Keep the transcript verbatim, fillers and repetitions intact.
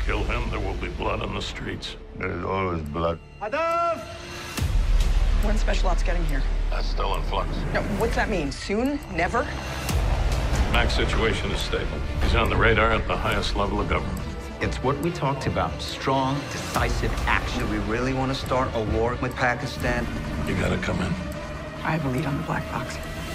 kill him, there will be blood on the streets. There's always blood. Adolf! When's Special Ops getting here? That's still in flux. No, what's that mean? Soon? Never? Mac's situation is stable. He's on the radar at the highest level of government. It's what we talked about. Strong, decisive action. Do we really want to start a war with Pakistan? You gotta come in. I have a lead on the black box.